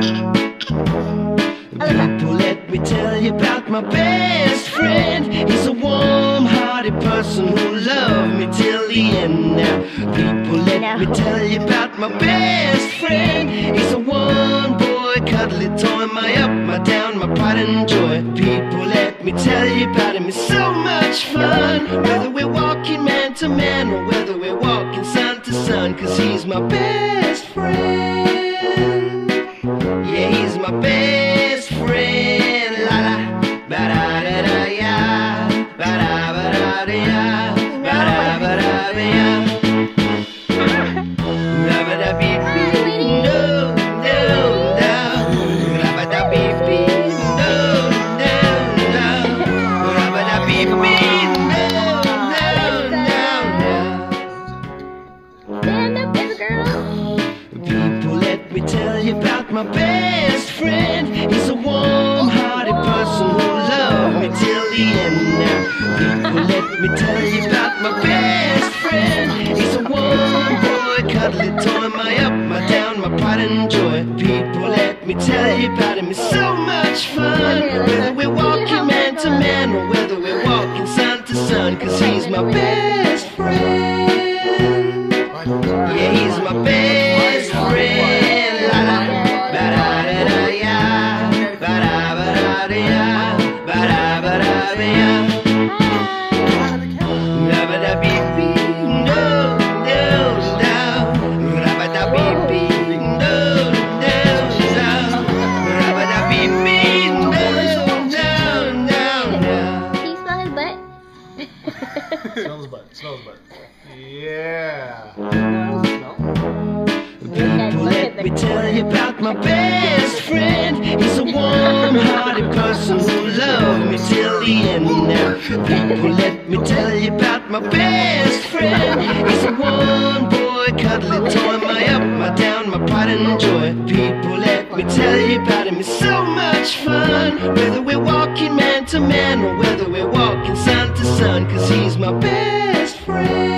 People, let me tell you about my best friend. He's a warm-hearted person who loved me till the end. Now, people, let me tell you about my best friend. He's a one-boy, cuddly toy, my up, my down, my pride and joy. People, let me tell you about him. It's so much fun, whether we're walking man to man or whether we're walking sun to sun, 'cause he's my best friend. Yeah, he's my best friend. La la, ba da da da ya, ba da da ya, ba da ya. La ba da beep beep, no no no. La ba da beep beep, no no no. La ba da beep beep, no no no. Stand up, baby girl. People, let me tell you about my best friend. He's a warm-hearted person who loved me till the end. Now, people, let me tell you about my best friend. He's a one-boy, cuddly toy, my up, my down, my pride and joy. People, let me tell you about him. It's so much fun, whether we're walking man to man or whether we're walking sun to sun, 'cause he's my best friend. Yeah, he's my best friend. La la, ba da da da ya, ba da da ya, ba da ya. La ba da beep beep, no no no. La ba da beep beep, no no no. La ba da beep beep, no no no no. Can you smell his butt? Smell his butt. Smell his butt. Yeah. People, let me tell you about my best friend. He's a warm-hearted person who loved me till the end. Now, people, let me tell you about my best friend. He's a one-boy, cuddly toy, my up, my down, my pride and joy. People, let me tell you about him. It's so much fun, whether we're walking man to man or whether we're walking sun to sun, 'cause he's my best friend.